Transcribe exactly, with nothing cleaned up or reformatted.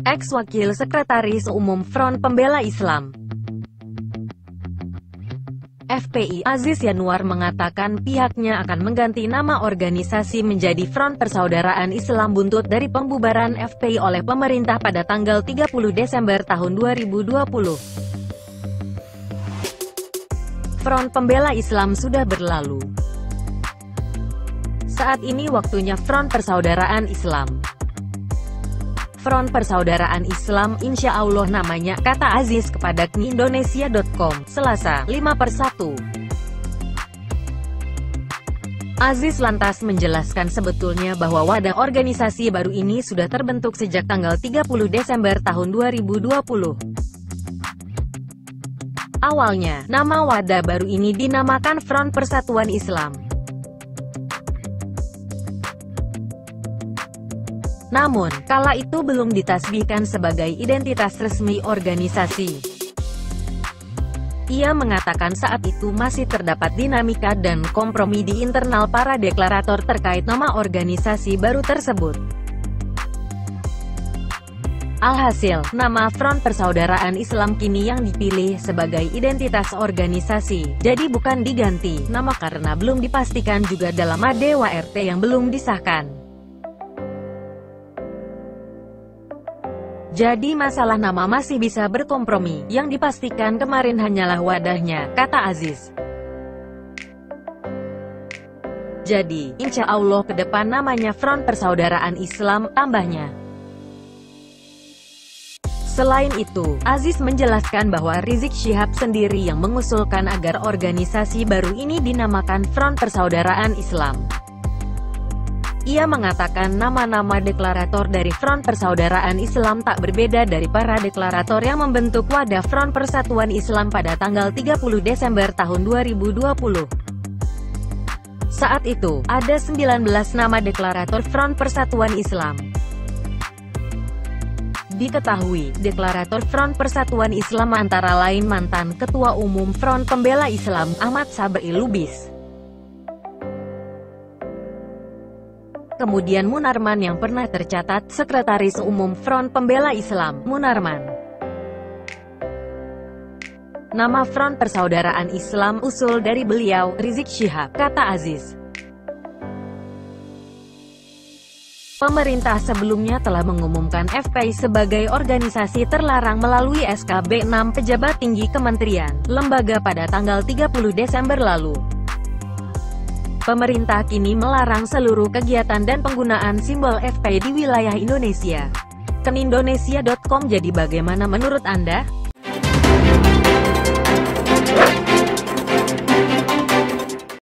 ex-wakil Sekretaris Umum Front Pembela Islam F P I, Aziz Yanuar mengatakan pihaknya akan mengganti nama organisasi menjadi Front Persaudaraan Islam buntut dari pembubaran F P I oleh pemerintah pada tanggal tiga puluh Desember tahun dua ribu dua puluh. Front Pembela Islam sudah berlalu. Saat ini waktunya Front Persaudaraan Islam. Front Persaudaraan Islam insya Allah namanya, kata Aziz kepada Indonesia dot com, Selasa, lima per satu. Aziz lantas menjelaskan sebetulnya bahwa wadah organisasi baru ini sudah terbentuk sejak tanggal tiga puluh Desember tahun dua ribu dua puluh. Awalnya, nama wadah baru ini dinamakan Front Persatuan Islam. Namun, kala itu belum ditasbihkan sebagai identitas resmi organisasi. Ia mengatakan saat itu masih terdapat dinamika dan kompromi di internal para deklarator terkait nama organisasi baru tersebut. Alhasil, nama Front Persaudaraan Islam kini yang dipilih sebagai identitas organisasi, jadi bukan diganti nama karena belum dipastikan juga dalam A D W R T yang belum disahkan. Jadi masalah nama masih bisa berkompromi, yang dipastikan kemarin hanyalah wadahnya, kata Aziz. Jadi, insya Allah ke depan namanya Front Persaudaraan Islam, tambahnya. Selain itu, Aziz menjelaskan bahwa Rizik Syihab sendiri yang mengusulkan agar organisasi baru ini dinamakan Front Persaudaraan Islam. Ia mengatakan nama-nama deklarator dari Front Persaudaraan Islam tak berbeda dari para deklarator yang membentuk wadah Front Persatuan Islam pada tanggal tiga puluh Desember tahun dua ribu dua puluh. Saat itu, ada sembilan belas nama deklarator Front Persatuan Islam. Diketahui, deklarator Front Persatuan Islam antara lain mantan Ketua Umum Front Pembela Islam, Ahmad Sabri Lubis. Kemudian Munarman yang pernah tercatat Sekretaris Umum Front Pembela Islam, Munarman. Nama Front Persaudaraan Islam usul dari beliau, Rizik Syihab, kata Aziz. Pemerintah sebelumnya telah mengumumkan F P I sebagai organisasi terlarang melalui S K B enam pejabat tinggi kementerian, lembaga pada tanggal tiga puluh Desember lalu. Pemerintah kini melarang seluruh kegiatan dan penggunaan simbol F P I di wilayah Indonesia. Indonesia dot com, jadi bagaimana menurut Anda?